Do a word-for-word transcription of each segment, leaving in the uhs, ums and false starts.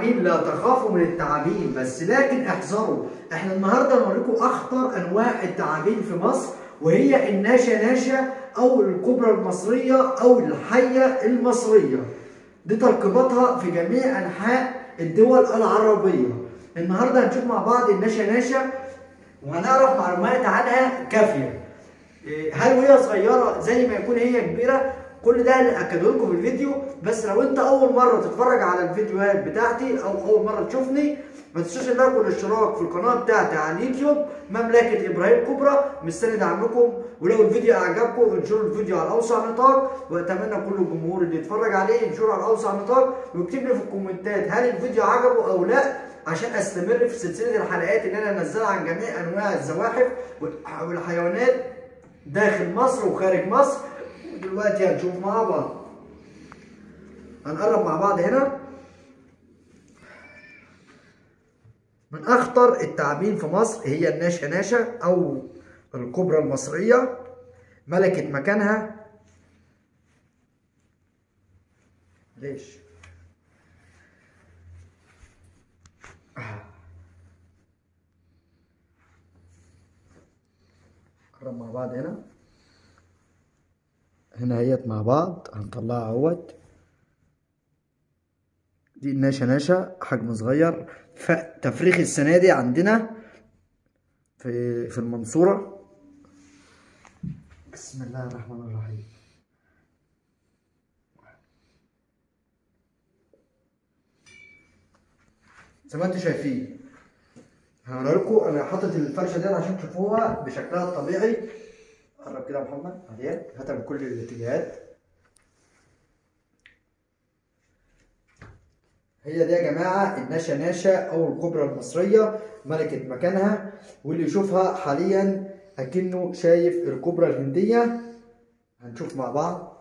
التعابين لا تخافوا من التعابين، بس لكن احذروا. احنا النهارده نوريكم اخطر انواع التعابين في مصر، وهي الناشا ناشا او الكوبرا المصريه او الحيه المصريه. دي تركيباتها في جميع انحاء الدول العربيه. النهارده هنشوف مع بعض الناشا ناشا وهنعرف معلومات عنها كافيه. هل وهي صغيره زي ما يكون هي كبيره؟ كل ده هاكده لكم في الفيديو. بس لو انت اول مره تتفرج على الفيديوهات بتاعتي او اول مره تشوفني، ما تنسوش اللايك والاشتراك في القناه بتاعتي على اليوتيوب مملكه ابراهيم كوبرا. مستني دعمكم، ولو الفيديو اعجبكم انشروا الفيديو على اوسع نطاق، واتمنى كل الجمهور اللي يتفرج عليه ينشره على اوسع نطاق، ويكتب لي في الكومنتات هل الفيديو عجبه او لا، عشان استمر في سلسله الحلقات اللي انا انزلها عن جميع انواع الزواحف والحيوانات داخل مصر وخارج مصر. ودلوقتي هنشوف مع بعض، هنقرب مع بعض هنا. من اخطر التعابين في مصر هي الناشا ناشا او الكوبرا المصريه، ملكت مكانها. ليش نقرب مع بعض هنا. هنا هيت مع بعض هنطلعها اهوت. دي الناشا ناشا حجم صغير. تفريخ السنه دي عندنا في في المنصوره. بسم الله الرحمن الرحيم. زي ما انتم شايفين هوري لكم. انا حاطط الفرشه دي عشان تشوفوها بشكلها الطبيعي. قرب كده يا محمد عليها، هاتها من كل الاتجاهات. هي دي يا جماعه الناشا ناشا او الكوبرا المصريه، ملكت مكانها. واللي يشوفها حاليا اكنه شايف الكوبرا الهنديه. هنشوف مع بعض.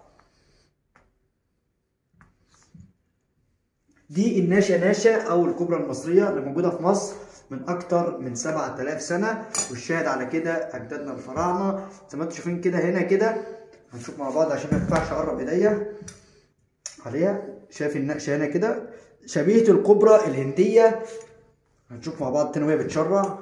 دي الناشا ناشا او الكوبرا المصريه اللي موجوده في مصر من اكتر من سبعة آلاف سنه، والشاهد على كده اجدادنا الفراعنه. زي ما انتم شايفين كده هنا كده. هنشوف مع بعض عشان ما ينفعش اقرب ايديا عليها. شايف النقشه هنا كده شبيهه الكوبرا الهنديه. هنشوف مع بعض تاني وهي بتشرع.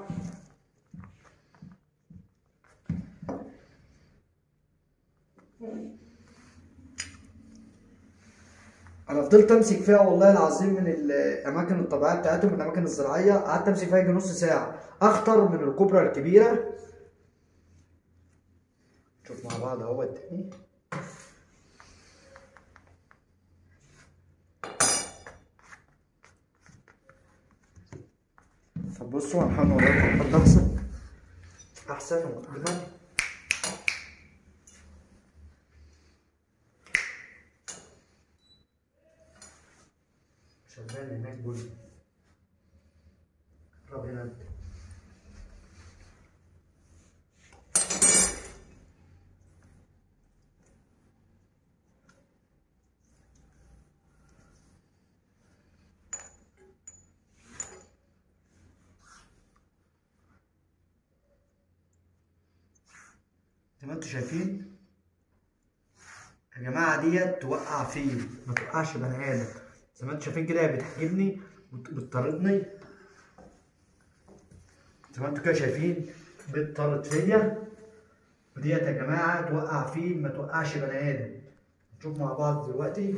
انا فضلت امسك فيها والله العظيم من الاماكن الطبيعيه بتاعتهم، من الاماكن الزراعيه، قعدت امسك فيها يجي نص ساعه. اخطر من الكوبرا الكبيره. نشوف مع بعض اهو التاني. طب بصوا هنحاول نوريكم برضه احسن احسن واجمل. شغال هناك بني. قرب هنا انت. زي ما انتم شايفين يا جماعه ديت توقع فيه، ما توقعش بني ادم. زي ما انتم شايفين كده هي بتحجبني بتطاردني. زي ما انتم كده شايفين بتطارد فيا. وديت يا جماعه توقع فيه ما توقعش بني ادم. نشوف مع بعض دلوقتي.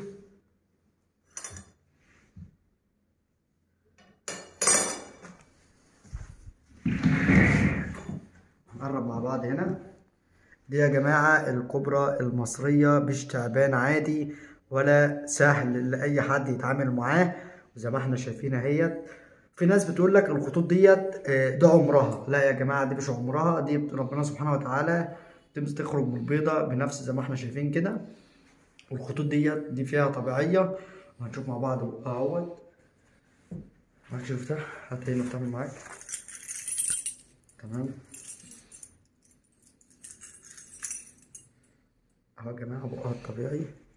نقرب مع بعض هنا. دي يا جماعه الكوبرا المصريه، مش تعبان عادي ولا سهل لاي حد يتعامل معاه. وزي ما احنا شايفين اهيت. في ناس بتقول لك الخطوط ديت ده عمرها. لا يا جماعه دي مش عمرها، دي ربنا سبحانه وتعالى تخرج من البيضه بنفس زي ما احنا شايفين كده. والخطوط ديت دي فيها طبيعيه. وهنشوف مع بعض اهوت. معاك شفتها؟ هتلاقي المفتاح معاك. تمام اهو يا جماعه بقها الطبيعي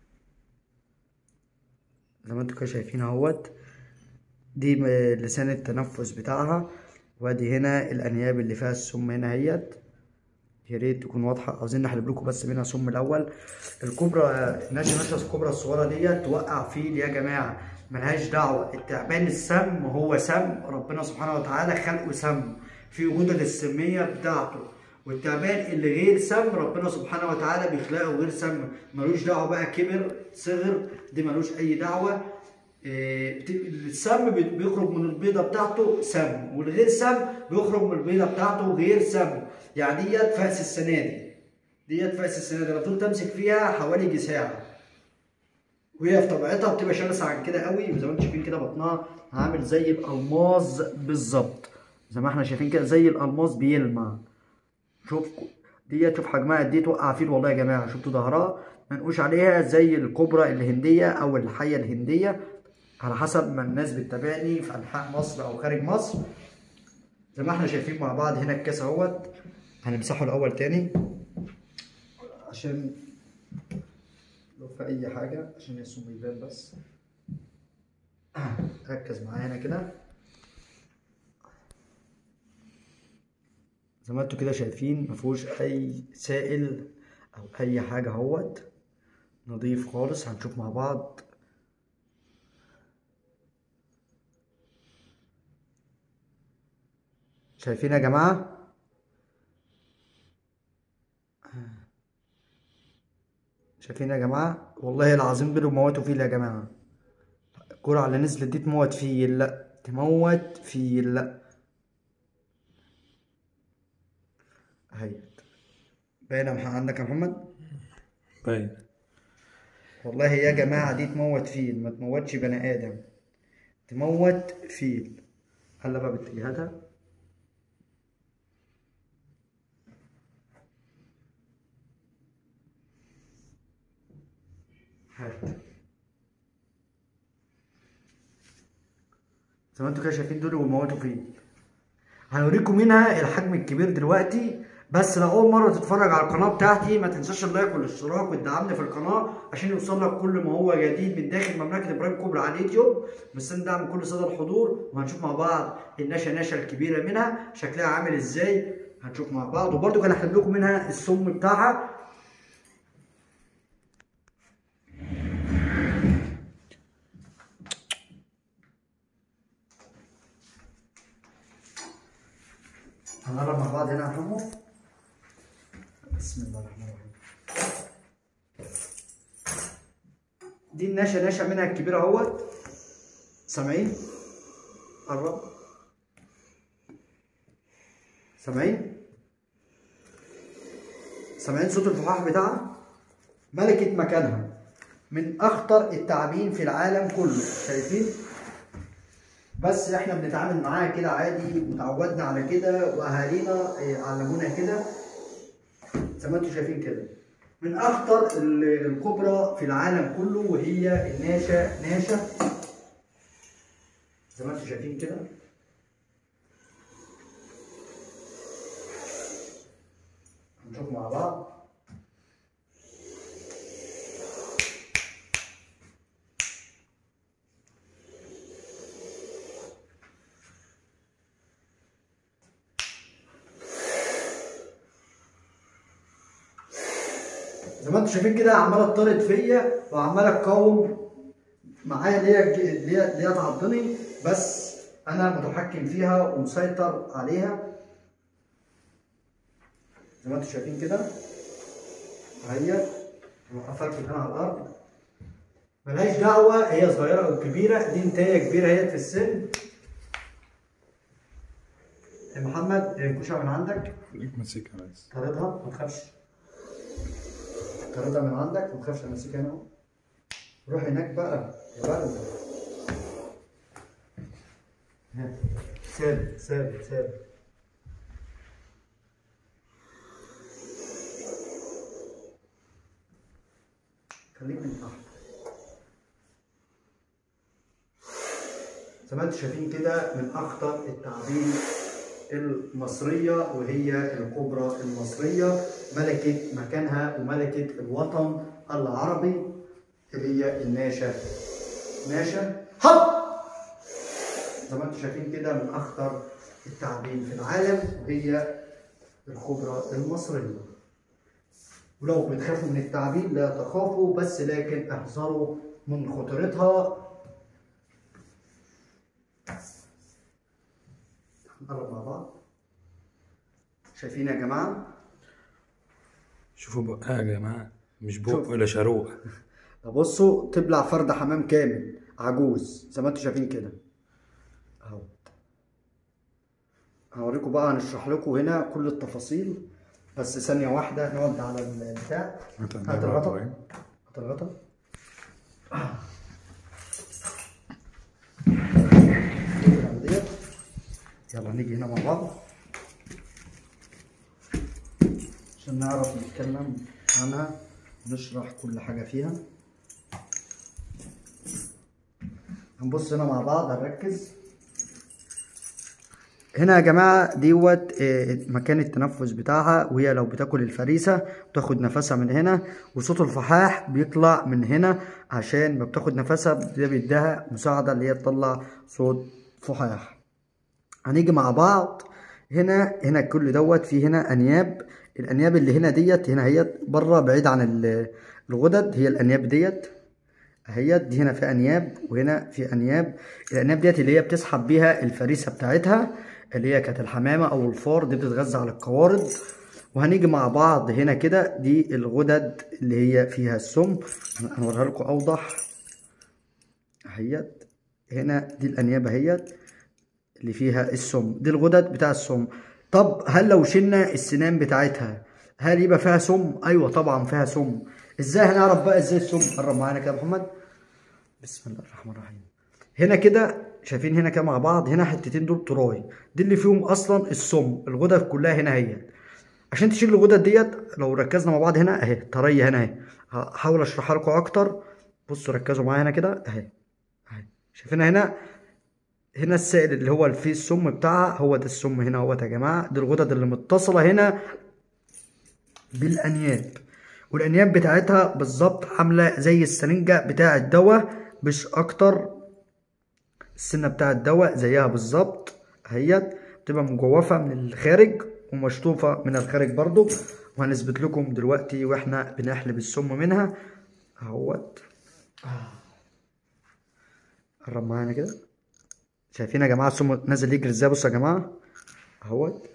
زي ما انتوا كده شايفين اهوت. دي لسان التنفس بتاعها، وادي هنا الانياب اللي فيها السم هنا اهيت. يا ريت تكون واضحه، عاوزين نحلب لكم بس منها سم الاول. الكوبرا ناشا ناشا الكوبرا الصغيره ديت توقع فيل يا جماعه. ملهاش دعوه. التعبان السم هو سم، ربنا سبحانه وتعالى خلقه سم في غدد السميه بتاعته، والتعبان اللي غير سم ربنا سبحانه وتعالى بيخلقه غير سم، ملوش دعوه بقى كبر صغر، دي ملوش اي دعوه. السم بيخرج من البيضه بتاعته سم، والغير سم بيخرج من البيضه بتاعته غير سم. يعني ديت فأس السنه دي، ديت فأس السنه دي المفروض تمسك فيها حوالي يجي ساعه، وهي في طبيعتها بتبقى شرسه عن كده قوي، وزي ما انتم شايفين كده بطنها عامل زي الالماظ بالظبط، زي ما احنا شايفين كده زي الالماظ بيلمع. شوف ديت، شوف حجمها قد ايه، توقع فيل والله يا جماعه. شفتوا ظهرها منقوش عليها زي الكوبرا الهنديه او الحيه الهنديه، على حسب ما الناس بتتابعني في انحاء مصر او خارج مصر. زي ما احنا شايفين مع بعض هنا الكاس اهوت، هنمسحه الاول تاني عشان لو في اي حاجه، عشان السم يبان بس. ركز معايا هنا كده، زي ما انتوا كده شايفين مفيهوش اي سائل او اي حاجه اهوت، نضيف خالص. هنشوف مع بعض. شايفين يا جماعه؟ شايفين يا جماعه؟ والله العظيم دول موتوا فيل يا جماعه. الجرعه اللي نزلت دي تموت فيل، لا تموت فيل، لا. اهي باينه عندك يا محمد؟ باين والله يا جماعه دي تموت فيل، ما تموتش بني ادم، تموت فيل. هلا بقى باتجاهاتها. هات زي ما انتوا كده شايفين دول وموتوا فيه. هنوريكم منها الحجم الكبير دلوقتي. بس لو اول مره تتفرج على القناه بتاعتي ما تنساش اللايك والاشتراك وتدعمني في القناه عشان يوصل لك كل ما هو جديد من داخل مملكه ابراهيم كوبرا على اليوتيوب. مستني دعم كل ساده الحضور، وهنشوف مع بعض النشا نشا الكبيره منها شكلها عامل ازاي، هنشوف مع بعض. وبرده كان هكتب لكم منها السم بتاعها. هنقرب مع بعض هنا يا حمو. بسم الله الرحمن الرحيم. دي النشا نشا منها الكبيره اهوت، سامعين؟ قرب، سامعين؟ سامعين صوت الفحاح بتاعها؟ ملكة مكانها، من اخطر التعابين في العالم كله، شايفين؟ بس احنا بنتعامل معاها كده عادي، وتعودنا على كده، واهالينا علمونا كده زي ما انتم شايفين كده. من اخطر الكبرى في العالم كله، وهي الناشا ناشا زي ما انتم شايفين كده. هنشوف مع بعض. زي ما انتم شايفين كده عماله تطرد فيا وعماله تقاوم معايا، اللي هي اللي هي اللي هي تعضني، بس انا متحكم فيها ومسيطر عليها زي ما انتم شايفين كده. اهي موقفاك هنا على الارض، ملهاش دعوه هي صغيره او كبيره، دي انتايه كبيره هي في السن. يا محمد الكوشه من عندك، خليك ماسكها بس، طردها ما تخافش، طردها من عندك ما تخافش، امسكها هنا اهو. روح هناك بقى يا بلد. ثابت ثابت ثابت. خليك من تحت زي ما انتم شايفين كده. من اخطر التعابين المصريه، وهي الكوبرا المصريه، ملكه مكانها وملكه الوطن العربي، اللي هي الناشا ناشا هب. زي ما انتم شايفين كده من اخطر التعابين في العالم، وهي الكوبرا المصريه. ولو بتخافوا من التعابين لا تخافوا، بس لكن احذروا من خطورتها. نقرب مع بعض. شايفين يا جماعه؟ شوفوا بقها يا جماعة، مش بق ولا شروق. بصوا تبلع فرد حمام كامل عجوز زي ما انتوا شايفين كده اهو. هوريكم بقى، هنشرح لكم هنا كل التفاصيل، بس ثانية واحدة نقعد على البتاع. هات الغطا، هات الغطا. يلا نيجي هنا مع بعض عشان نعرف نتكلم عنها ونشرح كل حاجة فيها. هنبص هنا مع بعض، هنركز هنا يا جماعة. ديوت مكان التنفس بتاعها، وهي لو بتاكل الفريسة بتاخد نفسها من هنا، وصوت الفحاح بيطلع من هنا عشان ما بتاخد نفسها، ده بيديها مساعدة اللي هي تطلع صوت فحاح. هنيجي مع بعض هنا. هنا كل دوت في هنا انياب. الانياب اللي هنا ديت هنا هي بره بعيد عن الغدد، هي الانياب ديت اهيت. دي هنا في انياب وهنا في انياب. الانياب ديت اللي هي بتسحب بيها الفريسه بتاعتها اللي هي كانت الحمامه او الفار، دي بتتغذى على القوارض. وهنيجي مع بعض هنا كده، دي الغدد اللي هي فيها السم، هنوريها لكم اوضح اهيت. هنا دي الانياب اهيت اللي فيها السم، دي الغدد بتاع السم. طب هل لو شلنا السنان بتاعتها هل يبقى فيها سم؟ ايوه طبعا فيها سم. ازاي هنعرف بقى ازاي السم؟ قرب معانا كده يا محمد. بسم الله الرحمن الرحيم. هنا كده شايفين هنا كده مع بعض، هنا حتتين دول تراي، دي اللي فيهم اصلا السم. الغدد كلها هنا اهي. عشان تشيل الغدد ديت لو ركزنا مع بعض هنا اهي، طريه هنا اهي. هحاول اشرحها لكم اكتر. بصوا ركزوا معايا هنا كده اهي اهي. شايفينها هنا؟ هنا السائل اللي هو اللي فيه السم بتاعها، هو ده السم هنا اهوت يا جماعه. دي الغدد اللي متصله هنا بالانياب، والانياب بتاعتها بالظبط عامله زي السرنجه بتاع الدواء مش اكتر. السنه بتاع الدواء زيها بالظبط اهيت، بتبقى مجوفه من الخارج ومشطوفه من الخارج برضو. وهنثبت لكم دلوقتي واحنا بنحلب السم منها اهوت. قرب معانا كده. شايفين يا جماعه السم نازل يجري ازاي؟ بصوا يا جماعه اهوت.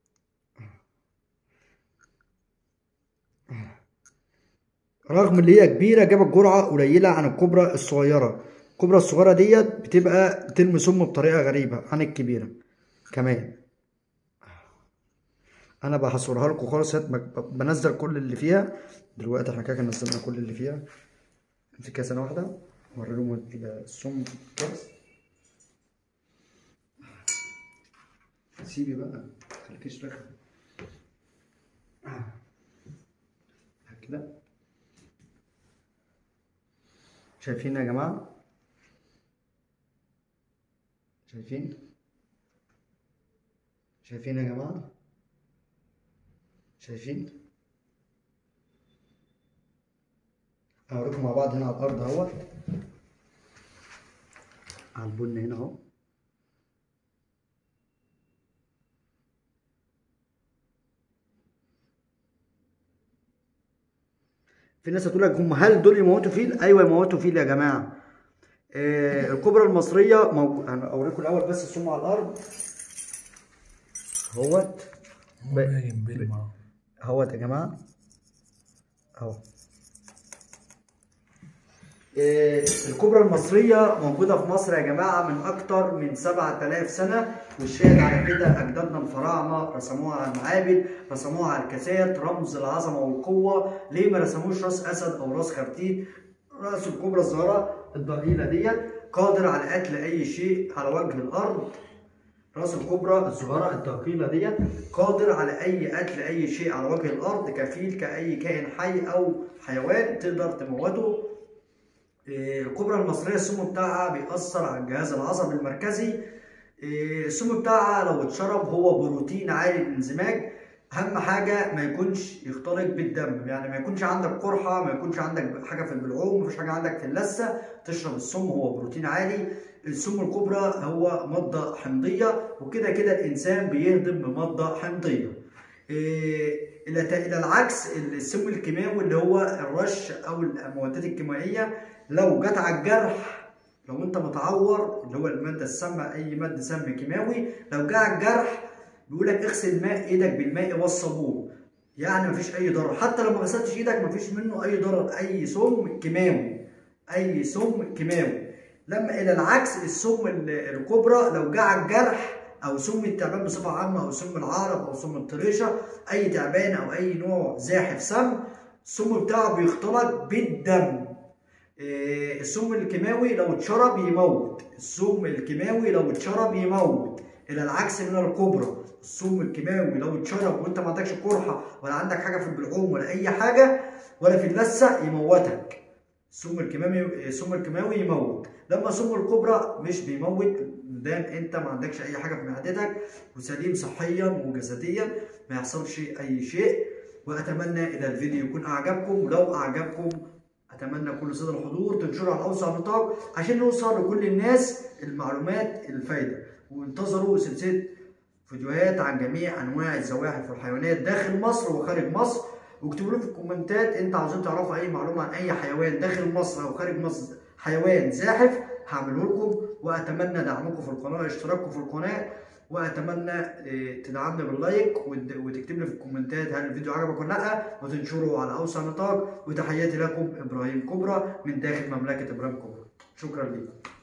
رغم اللي هي كبيره جابت جرعه قليله عن الكبرى الصغيره. الكبرى الصغيره ديت بتبقى بترمي سم بطريقه غريبه عن الكبيره كمان. انا بحصرها لكم خالص، بنزل كل اللي فيها دلوقتي. احنا كده نزلنا كل اللي فيها. امسكها سنه واحده اوري لهم السم كويس. سيبي بقى خليكيش رخم كده. شايفين يا جماعه؟ شايفين؟ شايفين يا جماعه؟ شايفين؟ هوريكم مع بعض هنا على الارض اهوت، على البن هنا اهو. في ناس هتقول لك هم هل دول يموتوا فيل؟ ايوه يموتوا فيل يا جماعه. آه الكبرى المصريه موجود. انا اوريكم الاول بس السم على الارض اهوت. باين بالماء اهوت يا جماعه اهو. آه الكبرى المصريه موجوده في مصر يا جماعه من اكتر من سبعة آلاف سنه، والشاهد على كده اجدادنا الفراعنه رسموها على المعابد، رسموها على الكاسات، رمز العظمه والقوه. ليه ما رسموش راس اسد او راس خرتيت؟ راس الكبرى الصغيره الضئيله ديت قادر على قتل اي شيء على وجه الارض. راس الكبرى الصغيره الثقيله ديت قادر على اي قتل اي شيء على وجه الارض، كفيل كاي كائن حي او حيوان تقدر تموته. الكبرى المصريه السم بتاعها بيأثر على الجهاز العصبي المركزي. السم بتاعها لو اتشرب هو بروتين عالي الانزيماج. اهم حاجه ما يكونش يختلط بالدم، يعني ما يكونش عندك قرحه، ما يكونش عندك حاجه في البلعوم، مفيش حاجه عندك في اللثه تشرب السم. هو بروتين عالي. السم الكبرى هو ماده حمضيه، وكده كده الانسان بيهضم بماده حمضيه. الى العكس السم الكيماوي اللي هو الرش او المعدات الكيميائيه لو جت على الجرح لو انت متعور اللي هو الماده السامه، اي ماده سام كيماوي، لو جه على الجرح بيقول لك اغسل ماء ايدك بالماء والصابون، يعني مفيش اي ضرر، حتى لو ما غسلتش ايدك مفيش منه اي ضرر، اي سم كيماوي، اي سم كيماوي. لما الى العكس السم الكبرى لو جه على الجرح او سم التعبان بصفه عامه او سم العقرب او سم الطريشه، اي تعبان او اي نوع زاحف سم، السم بتاعه بيختلط بالدم. إيه السم الكيماوي لو اتشرب يموت، السم الكيماوي لو اتشرب يموت، الى العكس من الكبرى، السم الكيماوي لو اتشرب وانت ما عندكش قرحه ولا عندك حاجه في البلعوم ولا اي حاجه ولا في اللثه يموتك. السم الكيماوي السم الكيماوي يموت، لما سم الكبرى مش بيموت دام انت ما عندكش اي حاجه في معدتك وسليم صحيا وجسديا، ما يحصلش اي شيء. واتمنى الى الفيديو يكون اعجبكم، ولو اعجبكم اتمنى كل صدى الحضور تنشروا على اوسع نطاق عشان نوصل لكل الناس المعلومات الفايده. وانتظروا سلسله فيديوهات عن جميع انواع الزواحف والحيوانات داخل مصر وخارج مصر. واكتبوا لي في الكومنتات انت عاوزين تعرفوا اي معلومه عن اي حيوان داخل مصر او خارج مصر، حيوان زاحف، هعمله لكم. واتمنى دعمكم في القناه، اشتراككم في القناه، واتمنى تدعمنا باللايك وتكتب لي في الكومنتات هل الفيديو عجبك ولا لا، وتنشره على اوسع نطاق. وتحياتي لكم ابراهيم كبرى من داخل مملكه ابراهيم كبرى. شكرا لكم.